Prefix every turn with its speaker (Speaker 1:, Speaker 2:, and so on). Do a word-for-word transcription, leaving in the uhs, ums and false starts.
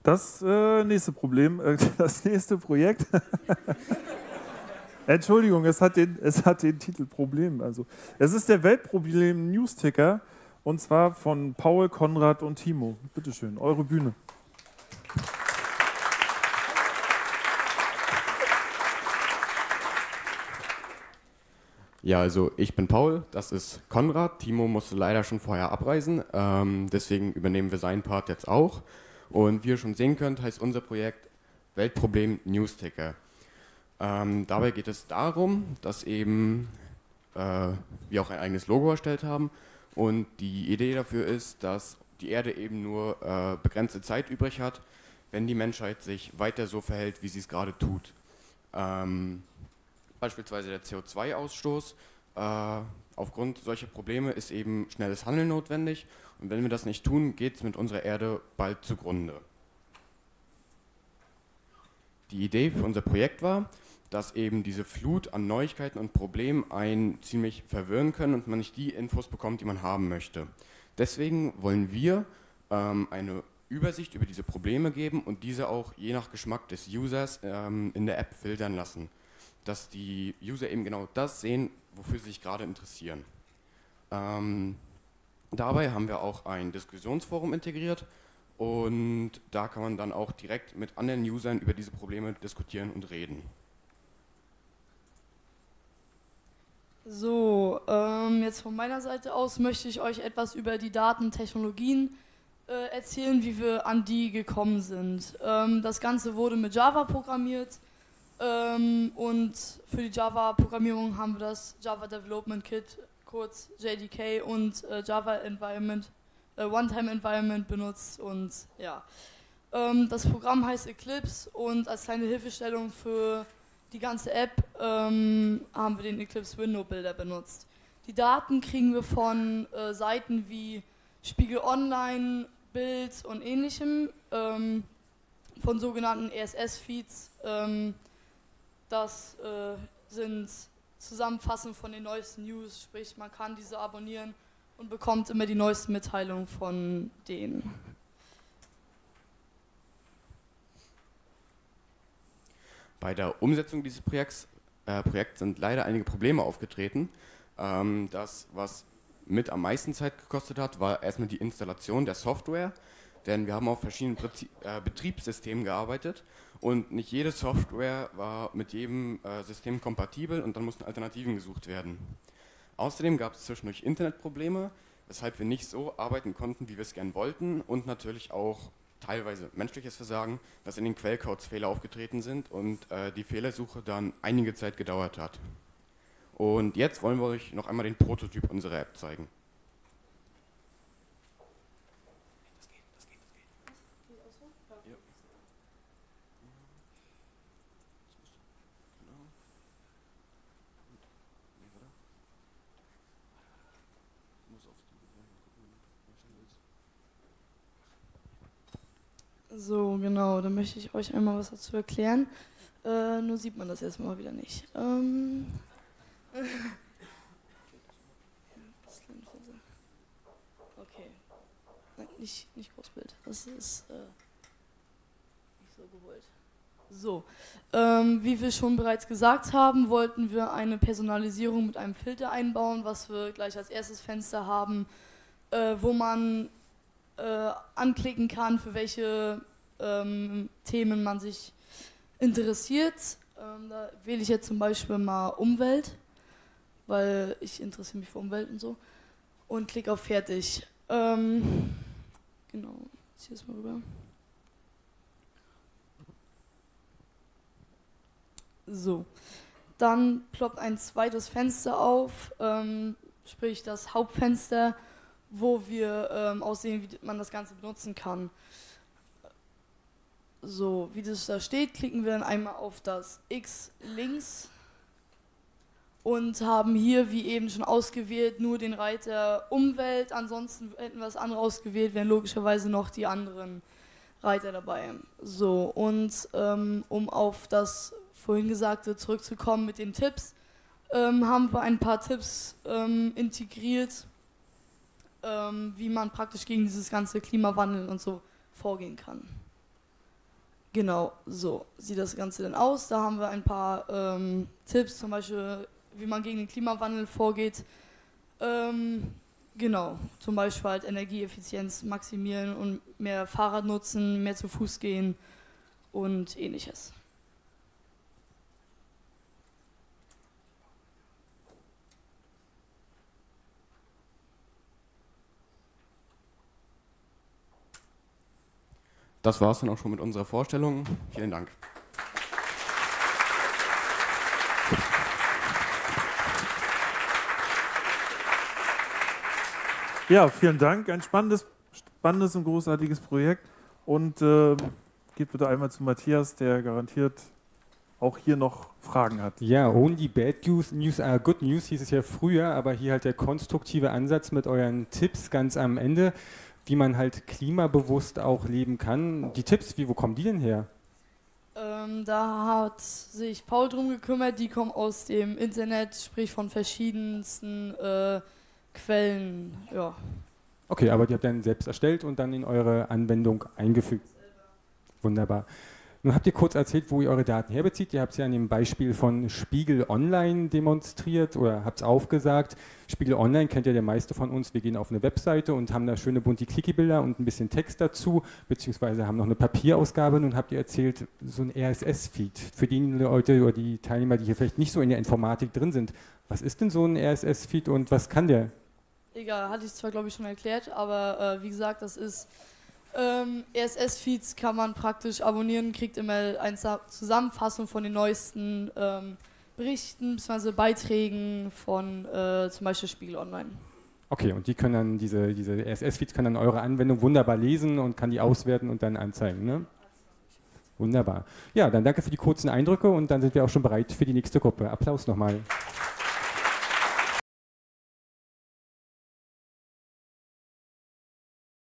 Speaker 1: Das äh, nächste Problem, äh, das nächste Projekt. Entschuldigung, es hat, den, es hat den Titel Problem. Also, es ist der Weltproblem Newsticker und zwar von Paul, Konrad und Timo. Bitte schön, eure Bühne.
Speaker 2: Ja, also ich bin Paul, das ist Konrad. Timo musste leider schon vorher abreisen, ähm, deswegen übernehmen wir seinen Part jetzt auch. Und wie ihr schon sehen könnt, heißt unser Projekt Weltproblem Newsticker. Ähm, dabei geht es darum, dass eben äh, wir auch ein eigenes Logo erstellt haben und die Idee dafür ist, dass die Erde eben nur äh, begrenzte Zeit übrig hat, wenn die Menschheit sich weiter so verhält, wie sie es gerade tut. Ähm, beispielsweise der C O zwei Ausstoß. Äh, aufgrund solcher Probleme ist eben schnelles Handeln notwendig und wenn wir das nicht tun, geht es mit unserer Erde bald zugrunde. Die Idee für unser Projekt war, dass eben diese Flut an Neuigkeiten und Problemen einen ziemlich verwirren können und man nicht die Infos bekommt, die man haben möchte. Deswegen wollen wir ähm, eine Übersicht über diese Probleme geben und diese auch je nach Geschmack des Users ähm, in der App filtern lassen, dass die User eben genau das sehen, wofür sie sich gerade interessieren. Ähm, dabei haben wir auch ein Diskussionsforum integriert und da kann man dann auch direkt mit anderen Usern über diese Probleme diskutieren und reden.
Speaker 3: So, ähm, jetzt von meiner Seite aus möchte ich euch etwas über die Datentechnologien äh, erzählen, wie wir an die gekommen sind. Ähm, das Ganze wurde mit Java programmiert ähm, und für die Java-Programmierung haben wir das Java Development Kit, kurz J D K, und äh, Java Environment, äh, One-Time Environment benutzt und ja. Ähm, das Programm heißt Eclipse und als kleine Hilfestellung für die ganze App ähm, haben wir den Eclipse Window Builder benutzt. Die Daten kriegen wir von äh, Seiten wie Spiegel Online, Bild und ähnlichem, ähm, von sogenannten R S S-Feeds. Ähm, das äh, sind Zusammenfassungen von den neuesten News, sprich man kann diese abonnieren und bekommt immer die neuesten Mitteilungen von denen.
Speaker 2: Bei der Umsetzung dieses Projekts, äh, Projekts sind leider einige Probleme aufgetreten. Ähm, das, was mit am meisten Zeit gekostet hat, war erstmal die Installation der Software, denn wir haben auf verschiedenen Prinzip, äh, Betriebssystemen gearbeitet und nicht jede Software war mit jedem äh, System kompatibel und dann mussten Alternativen gesucht werden. Außerdem gab es zwischendurch Internetprobleme, weshalb wir nicht so arbeiten konnten, wie wir es gern wollten und natürlich auch teilweise menschliches Versagen, dass in den Quellcodes Fehler aufgetreten sind und äh, die Fehlersuche dann einige Zeit gedauert hat. Und jetzt wollen wir euch noch einmal den Prototyp unserer App zeigen. Das geht, das geht, das geht. Ja.
Speaker 3: So, genau, dann möchte ich euch einmal was dazu erklären. Äh, nur sieht man das erstmal wieder nicht. Ähm okay. Nein, nicht, nicht Großbild. Das ist äh, nicht so gewollt. So, ähm, wie wir schon bereits gesagt haben, wollten wir eine Personalisierung mit einem Filter einbauen, was wir gleich als erstes Fenster haben, äh, wo man Äh, anklicken kann, für welche ähm, Themen man sich interessiert. Ähm, da wähle ich jetzt zum Beispiel mal Umwelt, weil ich interessiere mich für Umwelt und so. Und klicke auf Fertig. Ähm, genau, ich ziehe es mal rüber. So, dann ploppt ein zweites Fenster auf, ähm, sprich das Hauptfenster, wo wir ähm, aussehen, wie man das Ganze benutzen kann. So, wie das da steht, klicken wir dann einmal auf das X links und haben hier, wie eben schon ausgewählt, nur den Reiter Umwelt. Ansonsten hätten wir das andere ausgewählt, wären logischerweise noch die anderen Reiter dabei. So, und ähm, um auf das vorhin Gesagte zurückzukommen mit den Tipps, ähm, haben wir ein paar Tipps ähm, integriert, wie man praktisch gegen dieses ganze Klimawandel und so vorgehen kann. Genau, so sieht das Ganze dann aus. Da haben wir ein paar ähm, Tipps, zum Beispiel, wie man gegen den Klimawandel vorgeht. Ähm, genau, zum Beispiel halt Energieeffizienz maximieren und mehr Fahrrad nutzen, mehr zu Fuß gehen und ähnliches.
Speaker 2: Das war es dann auch schon mit unserer Vorstellung. Vielen Dank.
Speaker 1: Ja, vielen Dank. Ein spannendes, spannendes und großartiges Projekt. Und äh, geht bitte einmal zu Matthias, der garantiert auch hier noch Fragen hat.
Speaker 4: Ja, only bad news, news are good news hieß es ja früher, aber hier halt der konstruktive Ansatz mit euren Tipps ganz am Ende, wie man halt klimabewusst auch leben kann. Die Tipps, wie, wo kommen die denn her?
Speaker 3: Ähm, da hat sich Paul drum gekümmert, die kommen aus dem Internet, sprich von verschiedensten äh, Quellen, ja.
Speaker 4: Okay, aber die habt ihr dann selbst erstellt und dann in eure Anwendung eingefügt. Wunderbar. Nun habt ihr kurz erzählt, wo ihr eure Daten herbezieht. Ihr habt es ja an dem Beispiel von Spiegel Online demonstriert oder habt es aufgesagt. Spiegel Online kennt ja der meiste von uns. Wir gehen auf eine Webseite und haben da schöne bunte Clicky-Bilder und ein bisschen Text dazu, beziehungsweise haben noch eine Papierausgabe. Nun habt ihr erzählt, so ein R S S-Feed. Für die Leute oder die Teilnehmer, die hier vielleicht nicht so in der Informatik drin sind. Was ist denn so ein R S S-Feed und was kann der?
Speaker 3: Egal, hatte ich zwar glaube ich schon erklärt, aber äh, wie gesagt, das ist ähm, R S S-Feeds kann man praktisch abonnieren, kriegt immer eine Zusammenfassung von den neuesten ähm, Berichten bzw. Beiträgen von äh, zum Beispiel Spiegel Online.
Speaker 4: Okay, und die können dann, diese, diese R S S-Feeds können dann eure Anwendung wunderbar lesen und kann die auswerten und dann anzeigen, ne? Wunderbar. Ja, dann danke für die kurzen Eindrücke und dann sind wir auch schon bereit für die nächste Gruppe. Applaus nochmal.